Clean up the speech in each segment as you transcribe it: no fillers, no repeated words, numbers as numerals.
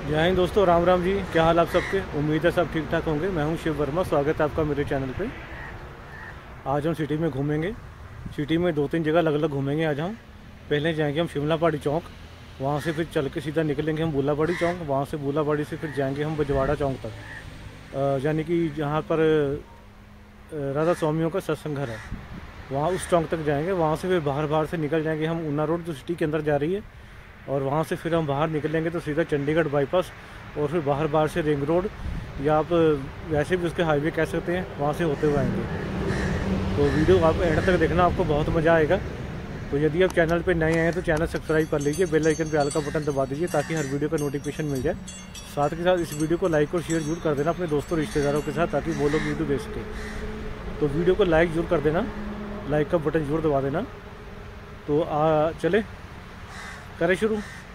जय हिंद दोस्तों, राम राम जी। क्या हाल आप सबके? उम्मीद है सब ठीक ठाक होंगे। मैं हूं शिव वर्मा, स्वागत है आपका मेरे चैनल पे। आज हम सिटी में घूमेंगे। सिटी में 2-3 जगह अलग अलग घूमेंगे आज हम। पहले जाएंगे हम शिमला पहाड़ी चौक, वहाँ से फिर चल के सीधा निकलेंगे हम बूलापहाड़ी चौक, वहाँ से बूलापहाड़ी से फिर जाएंगे हम बजवाड़ा चौक तक, यानी कि जहाँ पर राधा स्वामियों का सत्संग घर है, वहाँ उस चौक तक जाएंगे। वहाँ से फिर बाहर बाहर से निकल जाएंगे हम ऊना रोड, जो सिटी के अंदर जा रही है, और वहाँ से फिर हम बाहर निकलेंगे तो सीधा चंडीगढ़ बाईपास, और फिर बाहर बाहर से रिंग रोड, या आप वैसे भी उसके हाईवे कह सकते हैं, वहाँ से होते हुए आएंगे। तो वीडियो आप एंड तक देखना, आपको बहुत मज़ा आएगा। तो यदि आप चैनल पे नए आए हैं तो चैनल सब्सक्राइब कर लीजिए, बेल आइकन पे ऑल का बटन दबा दीजिए ताकि हर वीडियो का नोटिफिकेशन मिल जाए। साथ के साथ इस वीडियो को लाइक और शेयर जरूर कर देना अपने दोस्तों रिश्तेदारों के साथ, ताकि वो लोग वीडियो देख सकें। तो वीडियो को लाइक जरूर कर देना, लाइक का बटन जरूर दबा देना। तो चले करें शुरू।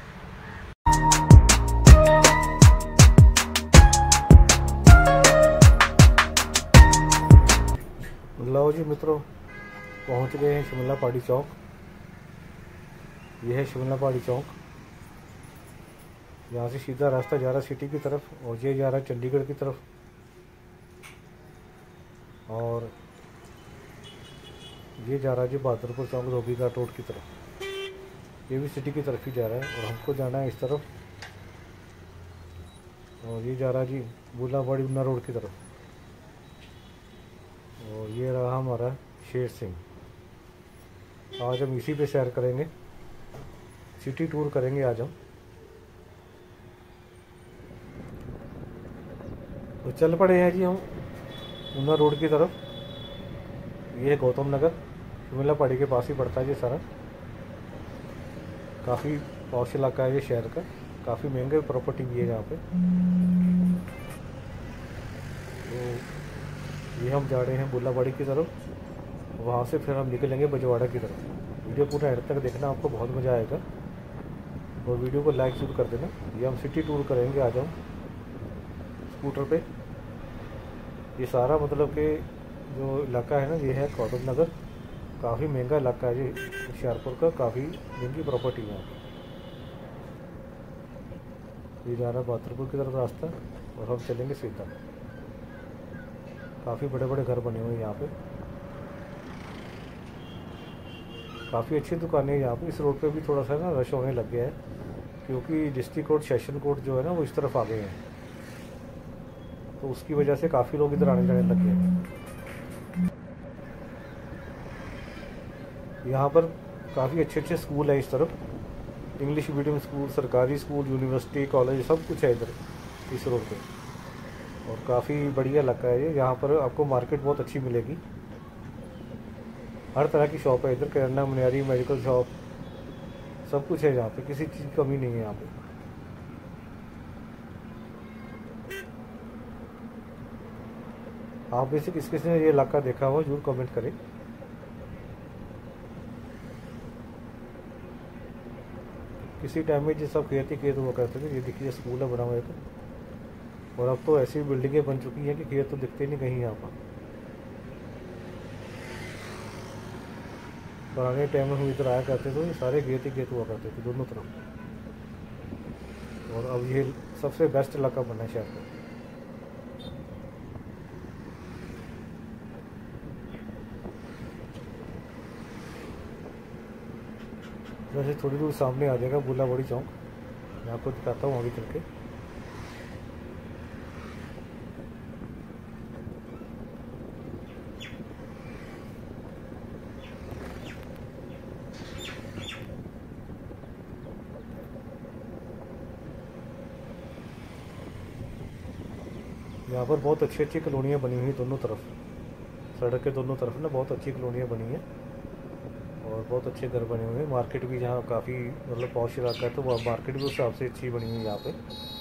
लो जी मित्रों, पहुंच गए हैं शिमला पहाड़ी चौक। यह है शिमला पहाड़ी चौक। यहाँ से सीधा रास्ता जा रहा सिटी की तरफ, और ये जा रहा है चंडीगढ़ की तरफ, और ये जा रहा है जी बहादुरपुर चौक धोबी घाट रोड की तरफ। ये भी सिटी की तरफ ही जा रहा है, और हमको जाना है इस तरफ। और ये जा रहा है जी बूलापहाड़ी ऊना रोड की तरफ। और ये रहा हमारा शेर सिंह। आज हम इसी पे सैर करेंगे, सिटी टूर करेंगे आज हम। तो चल पड़े हैं जी हम ऊना रोड की तरफ। ये है गौतम नगर, शिमला पहाड़ी के पास ही पड़ता है ये सारा। काफ़ी पॉश इलाका है ये शहर का, काफ़ी महंगे प्रॉपर्टी भी है यहाँ पे। तो ये हम जा रहे हैं बूलापहाड़ी की तरफ, वहाँ से फिर हम निकलेंगे बजवाड़ा की तरफ। वीडियो पूरा एंड तक देखना, आपको बहुत मज़ा आएगा। और वीडियो को लाइक जरूर कर देना। ये हम सिटी टूर करेंगे आज हम स्कूटर पे। ये सारा मतलब कि जो इलाका है ना, ये है गौतम नगर। काफ़ी महंगा इलाका है ये होशियारपुर का, काफ़ी महंगी प्रॉपर्टी है। ये जा रहा है बहादुरपुर की तरफ रास्ता, और हम चलेंगे सीधा। काफ़ी बड़े बड़े घर बने हुए हैं यहाँ पे, काफ़ी अच्छी दुकानें हैं यहाँ पे। इस रोड पे भी थोड़ा सा ना रश होने लग गया है, क्योंकि डिस्ट्रिक्ट कोर्ट सेशन कोर्ट जो है ना, वो इस तरफ आ गए हैं, तो उसकी वजह से काफ़ी लोग इधर आने जाने लग गए हैं। यहाँ पर काफ़ी अच्छे अच्छे स्कूल हैं इस तरफ, इंग्लिश मीडियम स्कूल, सरकारी स्कूल, यूनिवर्सिटी, कॉलेज, सब कुछ है इधर इस रोड पे। और काफ़ी बढ़िया इलाका है ये। यहाँ पर आपको मार्केट बहुत अच्छी मिलेगी, हर तरह की शॉप है इधर, किराना, मनियारी, मेडिकल शॉप, सब कुछ है यहाँ पे, किसी चीज़ की कमी नहीं है यहाँ पे। आप में से किस किस ने ये इलाका देखा हो जरूर कमेंट करें। किसी टाइम में जो सब खेत ही खेत हुआ करते थे। ये देखिए स्कूल है बना हुआ एक, और अब तो ऐसी बिल्डिंगें बन चुकी हैं कि खेत तो दिखते नहीं कहीं यहाँ पर। पुराने टाइम में हम इधर आया करते थे, ये सारे खेत ही खेत हुआ करते थे दोनों तरफ। और अब ये सबसे बेस्ट इलाका बना है शहर का। जैसे थोड़ी दूर सामने आ जाएगा बूलापहाड़ी चौक, मैं आपको दिखाता हूँ आगे चल के। यहाँ पर बहुत अच्छी अच्छी कॉलोनियाँ बनी हुई दोनों तरफ, सड़क के दोनों तरफ ना बहुत अच्छी कॉलोनियाँ बनी हैं, और बहुत अच्छे घर बने हुए हैं। मार्केट भी यहाँ काफ़ी मतलब पॉश इलाका है, तो वह मार्केट भी उस हिसाब से अच्छी बनी हुई है यहाँ पे।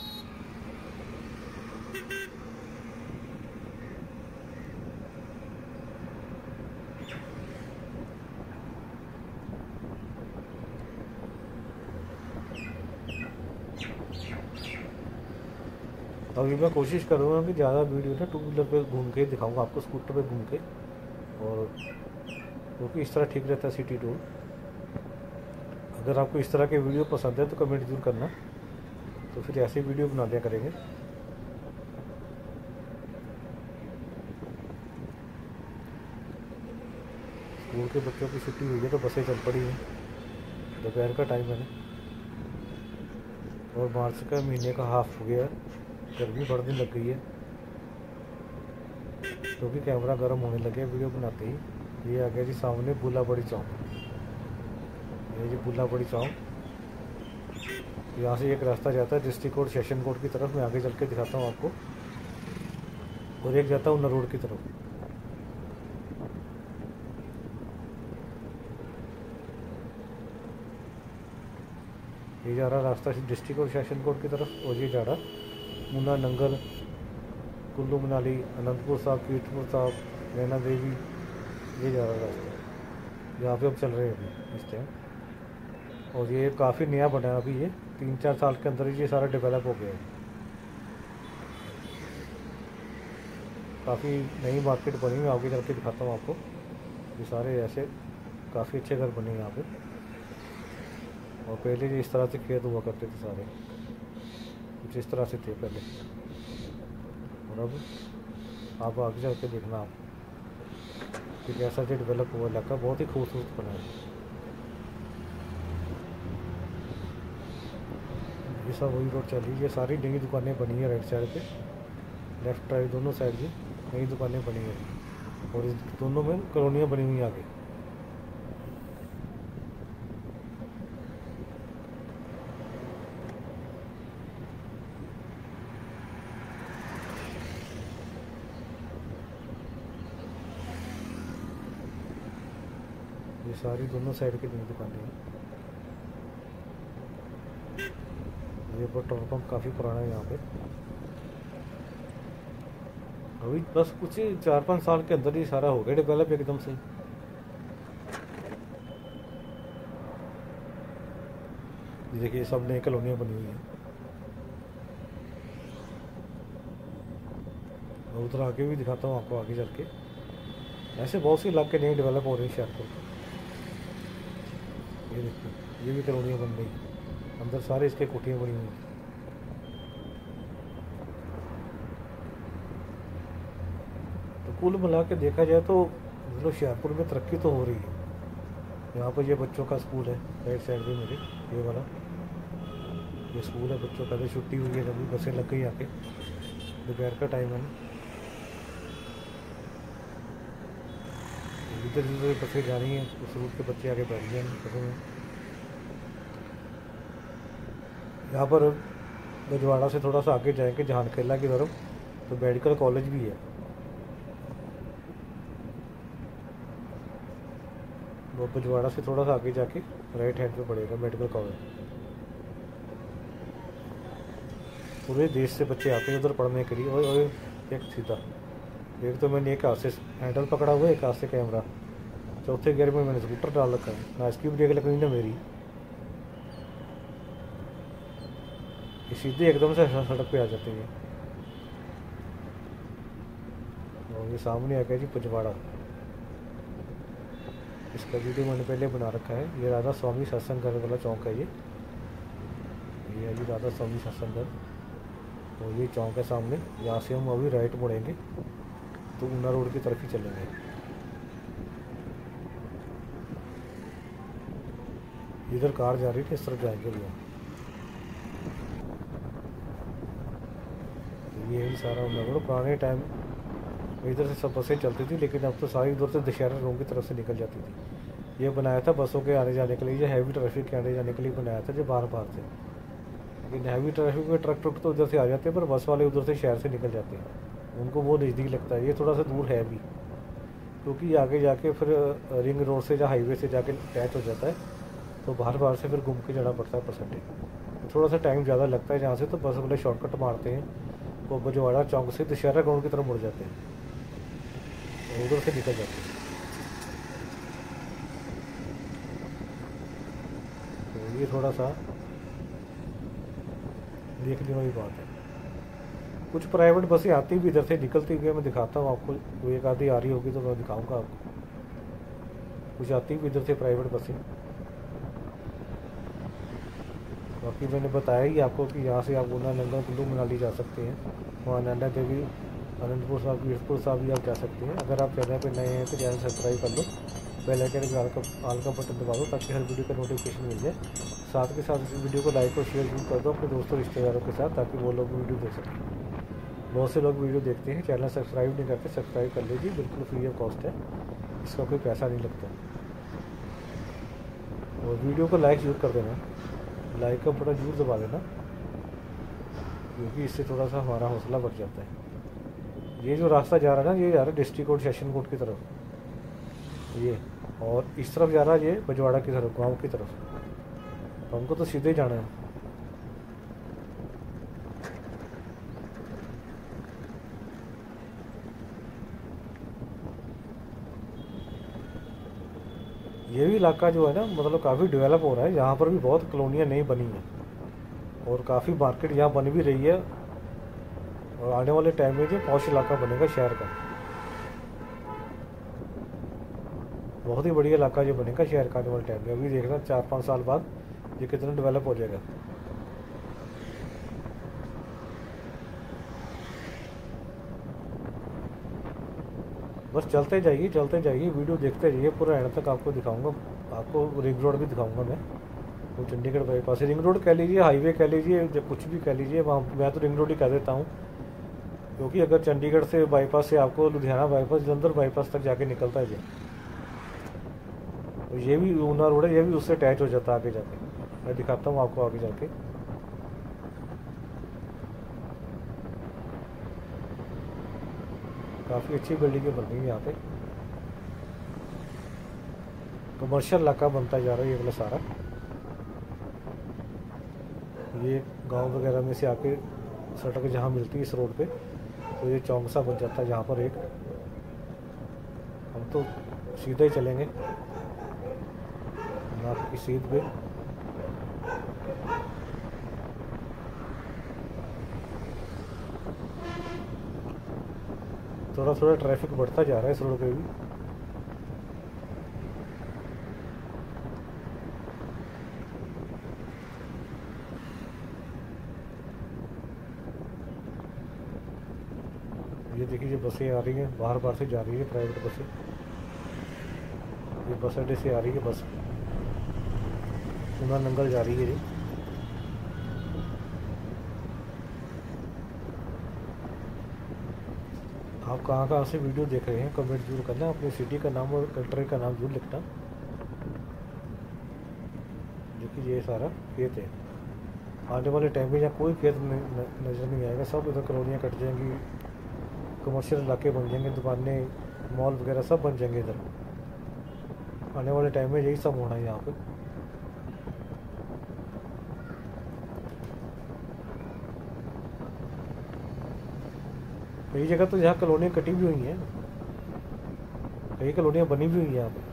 अभी मैं कोशिश करूँगा कि ज़्यादा वीडियो ना टू व्हीलर पे घूम के दिखाऊंगा आपको, स्कूटर पे घूम के, और क्योंकि इस तरह ठीक रहता है सिटी टूर। अगर आपको इस तरह के वीडियो पसंद है तो कमेंट जरूर करना। तो फिर ऐसे वीडियो बना दिया करेंगे। स्कूल के बच्चों की छुट्टी हुई है तो बसें चल पड़ी हैं। दोपहर का टाइम है ना, और मार्च का महीने का हाफ हो गया, गर्मी बढ़ने लग गई है, तो भी कैमरा गर्म होने लगे वीडियो बनाते ही। ये आ गया जी सामने बुलाबड़ी चौक। ये जी बुलाबड़ी चौक, यहाँ से एक रास्ता जाता है डिस्ट्रिक्ट कोर्ट सेशन कोर्ट की तरफ, मैं आगे चल के दिखाता हूँ आपको, और एक जाता है उन्ना रोड की तरफ। ये जा रहा रास्ता डिस्ट्रिक्ट और सेशन कोर्ट की तरफ, और ये जा रहा मुन्ना नंगल, कुल्लू मनाली, अनंतपुर साहब, कीर्तपुर साहब, नैना देवी, ये जा रहा रास्ता। यहाँ पे अब चल रहे हैं अभी इस टाइम, और ये काफ़ी नया बना है अभी, ये 3-4 साल के अंदर ये सारा डेवलप हो गया है। काफ़ी नई मार्केट बनी हुई, आगे चल के दिखाता हूँ आपको। ये सारे ऐसे काफ़ी अच्छे घर बने हैं यहाँ पे, और पहले ये इस तरह से खेत हुआ करते थे सारे, कुछ इस तरह से थे पहले। और अब आप आगे चल के देखना आप कि कैसा जो डेवलप हुआ इलाका, बहुत ही खूबसूरत बना है। ये सब वही रोड चल रही है, ये सारी नई दुकानें बनी है राइट साइड पे, लेफ्ट राइट दोनों साइड की नई दुकानें बनी है, और इस दोनों में कॉलोनियाँ बनी हुई हैं आगे। ये सारी दोनों साइड की नई दुकानें हैं। ये पेट्रोल पंप काफ़ी पुराना है यहाँ पे, अभी बस कुछ 4-5 साल के अंदर ही सारा हो गया डेवलप एकदम से। देखिए सब नई कॉलोनियाँ बनी हुई हैं, और उधर आगे भी दिखाता हूँ आपको आगे चल के। ऐसे बहुत से इलाके नए डेवलप हो रहे हैं शहर को। ये देखिए ये भी कॉलोनियाँ बन रही हैं, अंदर सारे इसके कोठियाँ बनी हुई हैं। तो कुल मिला के देखा जाए तो मतलब होशियारपुर में तरक्की तो हो रही है। यहाँ पर ये बच्चों का स्कूल है राइट साइड में मेरे, ये वाला ये स्कूल है बच्चों का। छुट्टी हुई है, अभी बसें लग गई यहाँ पे, दोपहर का टाइम है ना, इधर जिधर बसें जा रही हैं उस रूट के बच्चे आगे बैठ गए हैं बसों में। यहाँ पर बजवाड़ा से थोड़ा सा आगे जाएंगे जहान खेला की तरफ, तो मेडिकल कॉलेज भी है। वो बजवाड़ा से थोड़ा सा आगे जाके राइट हैंड पे पड़ेगा मेडिकल कॉलेज। पूरे देश से बच्चे आते हैं उधर पढ़ने के लिए। और एक सीधा, एक तो मैंने एक हाथ से हैंडल पकड़ा हुआ है, एक हाथ से कैमरा, चौथे गियर में मैंने स्कूटर डाल रखा है, ना इसकी ब्रेक लगनी ना मेरी। ये सीधे एकदम से सड़क पे आ जाते हैं। और ये सामने आ गया जी पचवाड़ा, इसका वीडियो मैंने पहले बना रखा है। ये राधा स्वामी सत्संग घर वाला चौक है, ये है जी राधा स्वामी सत्संग घर। तो ये चौक है सामने, यहाँ से हम अभी राइट मुड़ेंगे तो ऊना रोड की तरफ ही चलेंगे। इधर कार जा रही थी, इस तरफ जाएंगे भैया। यही सारा ऊना रोड पुराने टाइम इधर से सब बसें चलती थी, लेकिन अब तो सारी उधर से दशहरा रोड की तरफ से निकल जाती थी। ये बनाया था बसों के आने जाने के लिए, ये हैवी ट्रैफिक के आने जाने के लिए बनाया था, जो बार बार से। लेकिन हैवी ट्रैफिक में ट्रक तो उधर से आ जाते हैं, पर बस वाले उधर से शहर से निकल जाते हैं, उनको वो नज़दीक लगता है। ये थोड़ा सा दूर है भी, क्योंकि आगे जाके फिर रिंग रोड से या हाईवे से जाके अटैच हो जाता है, तो बाहर बाहर से फिर घूम के जाना पड़ता है परसेंटेज, तो थोड़ा सा टाइम ज़्यादा लगता है। जहाँ से तो बस वाले शॉर्टकट मारते हैं, वो बजवाड़ा चौक से दशहरा ग्राउंड की तरफ मुड़ जाते हैं, उधर से निकल जाते हैं। तो ये थोड़ा सा देखने वाली बात है। कुछ प्राइवेट बसें आती भी इधर से निकलती हुई, मैं दिखाता हूँ आपको, वो एक आधी आ रही होगी तो मैं दिखाऊंगा आपको। कुछ आती भी इधर से प्राइवेट बसें, बाकी मैंने बताया ही आपको कि यहाँ से आप ऊना नंगल कुल्लू मनाली जा सकते हैं, वहाँ नैना देवी अनंतपुर साहब वीरपुर साहब भी आप जा सकते हैं। अगर आप चैनल पर नए हैं तो चैनल सब्सक्राइब कर लो, बेल आइकन के ऑल का बटन दबा दो ताकि हर वीडियो का नोटिफिकेशन मिल जाए। साथ के साथ इस वीडियो को लाइक और शेयर जरूर कर दो अपने दोस्तों रिश्तेदारों के साथ, ताकि वो लोग वीडियो देख सकें। बहुत से लोग वीडियो देखते हैं, चैनल सब्सक्राइब नहीं करते, सब्सक्राइब कर लीजिए, बिल्कुल फ्री ऑफ कॉस्ट है, इसका कोई पैसा नहीं लगता। और वीडियो को लाइक जरूर कर देना, लाइक का बटन जरूर दबा देना, क्योंकि इससे थोड़ा सा हमारा हौसला बढ़ जाता है। ये जो रास्ता जा रहा है ना, ये जा रहा है डिस्ट्रिक्ट कोर्ट सेशन कोर्ट की तरफ ये, और इस तरफ जा रहा है ये बजवाड़ा की तरफ, गांव की तरफ। तो हमको तो सीधे जाना है। ये भी इलाका जो है ना, मतलब काफ़ी डेवलप हो रहा है, यहाँ पर भी बहुत कॉलोनियाँ नई बनी हैं और काफ़ी मार्केट यहाँ बन भी रही है। और आने वाले टाइम में जो पॉश इलाका बनेगा शहर का, बहुत ही बढ़िया इलाका जो बनेगा शहर का आने वाले टाइम में। अभी देखना 4-5 साल बाद ये कितना डेवलप हो जाएगा। बस चलते जाइए वीडियो देखते जाइए, पूरा एंड तक आपको दिखाऊंगा। आपको रिंग रोड भी दिखाऊंगा मैं, वो चंडीगढ़ बाईपास रिंग रोड कह लीजिए, हाईवे कह लीजिए, जब कुछ भी कह लीजिए, वहाँ मैं तो रिंग रोड ही कह देता हूँ। क्योंकि अगर चंडीगढ़ से बाईपास से आपको लुधियाना बाईपास, जलंधर बाईपास तक जाके निकलता है तो ये भी ऊना रोड है, ये भी उससे अटैच हो जाता है आगे जाके। मैं दिखाता हूँ आपको आगे जाके। काफ़ी अच्छी बिल्डिंगें बन रही हैं यहाँ पे, कमर्शियल इलाका बनता जा रहा है ये वाला सारा। ये गांव वगैरह में से आके सड़क जहाँ मिलती है इस रोड पे, तो ये चौक सा बन जाता है जहाँ पर एक। हम तो सीधे ही चलेंगे नाक की सीध पे। थोड़ा थोड़ा ट्रैफिक बढ़ता जा रहा है इस रोड पे भी। ये देखिए ये बसें आ रही हैं, बाहर से जा रही है प्राइवेट बसें। ये बस अड्डे से आ रही है बस, ऊना नंगल जा रही है ये। आप कहाँ से वीडियो देख रहे हैं कमेंट जरूर करना, अपनी सिटी का नाम और कंट्री का नाम जरूर लिखना। देखिए ये सारा खेत है, आने वाले टाइम में यहाँ कोई खेत नज़र नहीं आएगा, सब इधर कॉलोनियाँ कट जाएंगी, कमर्शियल इलाके बन जाएंगे, दुकानें मॉल वगैरह सब बन जाएंगे इधर। आने वाले टाइम में यही सब होना है यहाँ पे। कई जगह तो यहाँ कॉलोनियाँ कटी भी हुई हैं, कई कॉलोनियाँ बनी भी हुई हैं यहाँ पे।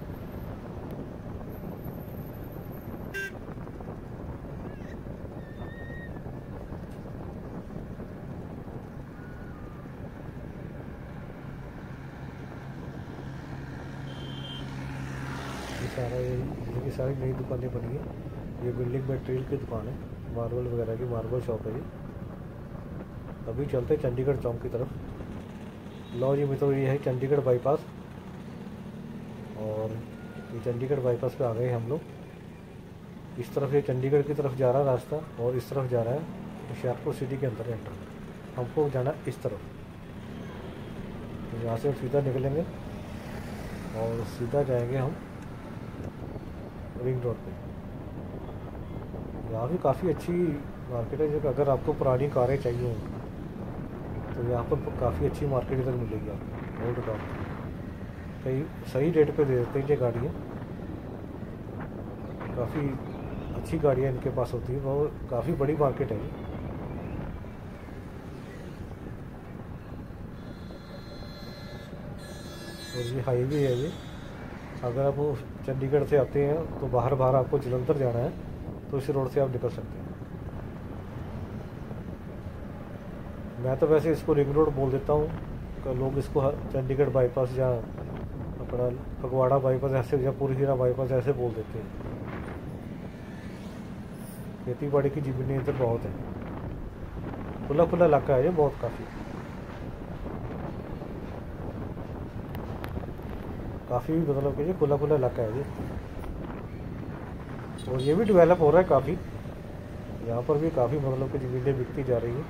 ये सारी नई दुकानें बनी है। ये बिल्डिंग मटेरियल की दुकान है, मार्बल वगैरह की, मार्बल शॉप है ये। अभी चलते हैं चंडीगढ़ चौक की तरफ। लो जी मित्रों, ये है चंडीगढ़ बाईपास, और ये चंडीगढ़ बाईपास पे आ गए हम लोग। इस तरफ ये चंडीगढ़ की तरफ जा रहा है रास्ता, और इस तरफ जा रहा है होशियारपुर सिटी के अंदर एंटर। हमको जाना इस तरफ, तो यहाँ से सीधा निकलेंगे और सीधा जाएंगे हम रिंग रोड पे। यहाँ भी काफ़ी अच्छी मार्केट है, जो अगर आपको पुरानी कारें चाहिए होंगी तो यहाँ पर काफ़ी अच्छी मार्केट इधर मिलेगी आपको। ओल्ड कार कई सही रेट पे दे देते हैं ये गाड़ियाँ, काफ़ी अच्छी गाड़ियाँ इनके पास होती है, वो काफ़ी बड़ी मार्केट है ये। और ये हाईवे है ये, अगर आप चंडीगढ़ से आते हैं तो बाहर आपको जलंधर जाना है तो इस रोड से आप निकल सकते हैं। मैं तो वैसे इसको रिंग रोड बोल देता हूँ, लोग इसको चंडीगढ़ बाईपास या अपना फगवाड़ा बाईपास ऐसे या पूरी हीरा बाईपास ऐसे बोल देते हैं। खेती बाड़ी की ज़मीनें इधर बहुत है, खुला खुला इलाका है ये, बहुत काफ़ी मतलब कि ये खुला खुला इलाका है ये। और ये भी डेवलप हो रहा है काफ़ी, यहाँ पर भी काफ़ी मतलब कि ज़मीनें बिकती जा रही हैं।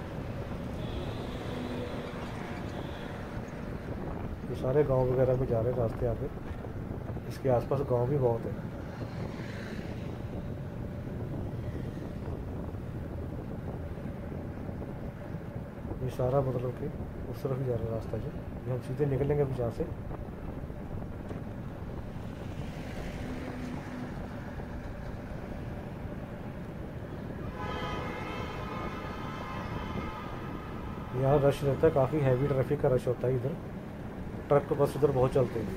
ये सारे गांव वगैरह में जा रहे हैं रास्ते यहाँ पे, इसके आसपास गांव भी बहुत है। ये सारा मतलब कि उस तरफ ही जा रहा है रास्ता जो, ये हम सीधे निकलेंगे अभी जहाँ से। यहाँ रश रहता है, काफ़ी हैवी ट्रैफिक का रश होता है इधर, ट्रक बस इधर बहुत चलते हैं।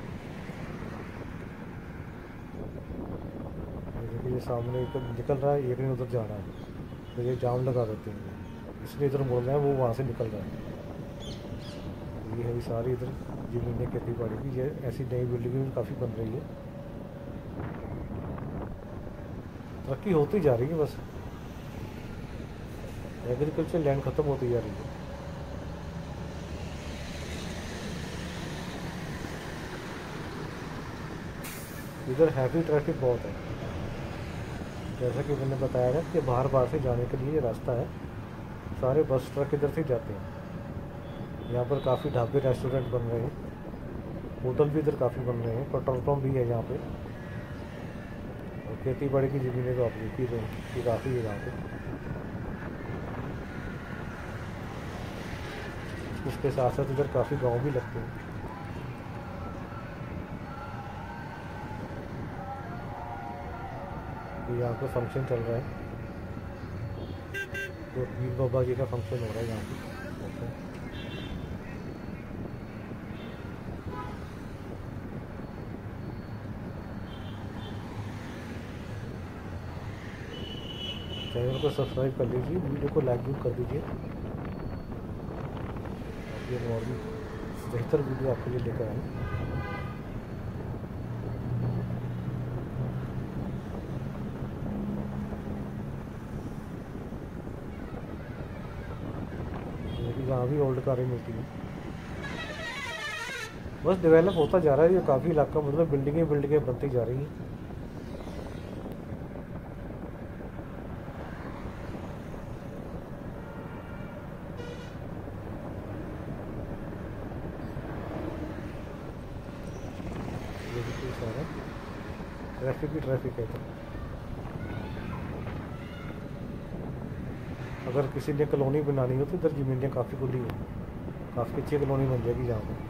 देखिए ये सामने एक निकल रहा है, एक ने उधर जाना है, तो ये जाम लगा देते हैं, इसलिए इधर मुड़ रहा है, वो वहाँ से निकल रहा है। ये है सारी इधर ज़मीनें खेती बाड़ी की, ये ऐसी नई बिल्डिंग भी काफ़ी बन रही है, तरक्की होती जा रही है, बस एग्रीकल्चर लैंड ख़त्म होती जा रही है। इधर हैवी ट्रैफिक बहुत है, जैसा कि मैंने बताया था कि बाहर से जाने के लिए ये रास्ता है, सारे बस ट्रक इधर से जाते हैं। यहाँ पर काफ़ी ढाबे रेस्टोरेंट बन रहे हैं, होटल भी इधर काफ़ी बन रहे हैं, पेट्रोल पंप भी है यहाँ पे, और खेती बाड़ी की ज़मीनें तो आप देख ही रहे हैं कि काफ़ी है यहाँ पे। उसके साथ साथ इधर काफ़ी गांव भी लगते हैं। यहाँ पे फंक्शन चल रहा है, तो पीर बाबा जी का फंक्शन हो रहा है यहाँ पे। चैनल को सब्सक्राइब कर लीजिए, वीडियो को लाइक भी कर दीजिए, ये और भी बेहतर वीडियो आपके लिए लेकर आए। यहाँ भी ओल्ड कारें मिलती हैं, बस डेवलप होता जा रहा है ये काफ़ी इलाका, मतलब बिल्डिंगें बनती जा रही हैं। ये भी सारा ट्रैफिक है। तो अगर किसी ने कॉलोनी बनानी हो तो इधर ज़मीनें काफ़ी खुली है, काफ़ी अच्छी कॉलोनी बन जाएगी जहाँ पर।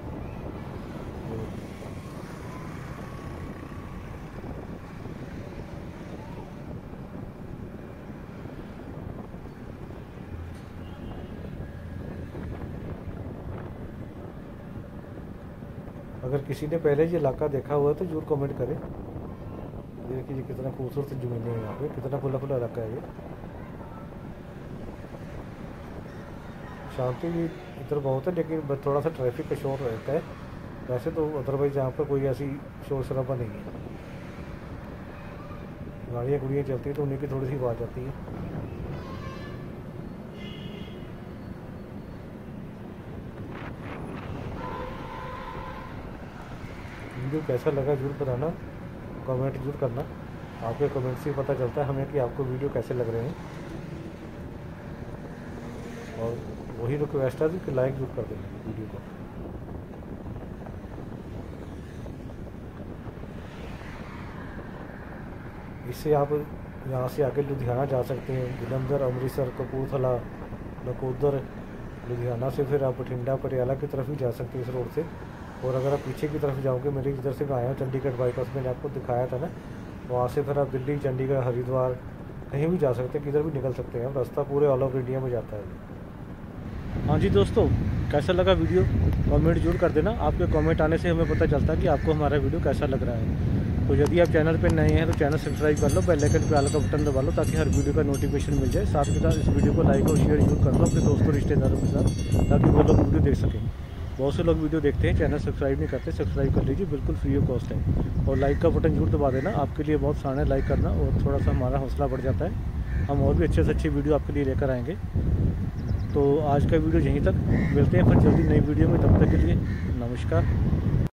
अगर किसी ने पहले ये इलाका देखा हुआ है तो जरूर कमेंट करें। देखिए कितना खूबसूरत ज़मीनें हैं यहाँ पे, कितना खुला खुला इलाका है ये। शांति भी इधर बहुत है, लेकिन थोड़ा सा ट्रैफिक का शोर रहता है, वैसे तो अदरवाइज यहाँ पर कोई ऐसी शोर शराबा नहीं है। गाड़ियाँ गुड़ियाँ चलती हैं तो उन्हीं की थोड़ी सी आवाज़ आती है। वीडियो कैसा लगा जरूर बताना, कमेंट जरूर करना, आपके कमेंट से पता चलता है हमें कि आपको वीडियो कैसे लग रहे हैं। और वही रिक्वेस्ट है कि लाइक जरूर कर देना वीडियो को। इससे आप यहाँ से आके लुधियाना जा सकते हैं, जलंधर, अमृतसर, कपूरथला, नकोदर, लुधियाना से फिर आप बठिंडा, पटियाला की तरफ भी जा सकते हैं इस रोड से। और अगर आप पीछे की तरफ जाओगे, मेरे इधर से आया हूँ चंडीगढ़ बाईपास, मैंने आपको दिखाया था ना, वहाँ से फिर आप दिल्ली, चंडीगढ़, हरिद्वार कहीं भी जा सकते हैं, किधर भी निकल सकते हैं। रास्ता पूरे ऑल ओवर इंडिया में जाता है। हाँ जी दोस्तों, कैसा लगा वीडियो कमेंट जरूर कर देना। आपके कमेंट आने से हमें पता चलता है कि आपको हमारा वीडियो कैसा लग रहा है। तो यदि आप चैनल पर नए हैं तो चैनल सब्सक्राइब कर लो, बेल आइकन पे ऑल का बटन दबा लो, ताकि हर वीडियो का नोटिफिकेशन मिल जाए। साथ के साथ इस वीडियो को लाइक और शेयर जरूर कर लो अपने दोस्तों रिश्तेदारों के साथ, ताकि वो लोग वीडियो देख सकें। बहुत से लोग वीडियो देखते हैं, चैनल सब्सक्राइब नहीं करते, सब्सक्राइब कर लीजिए, बिल्कुल फ्री ऑफ कॉस्ट है। और लाइक का बटन जरूर दबा देना, आपके लिए बहुत आसान है लाइक करना, और थोड़ा सा हमारा हौसला बढ़ जाता है, हम और भी अच्छे से अच्छी वीडियो आपके लिए लेकर आएंगे। तो आज का वीडियो यहीं तक, मिलते हैं फिर जल्दी नई वीडियो में, तब तक के लिए नमस्कार।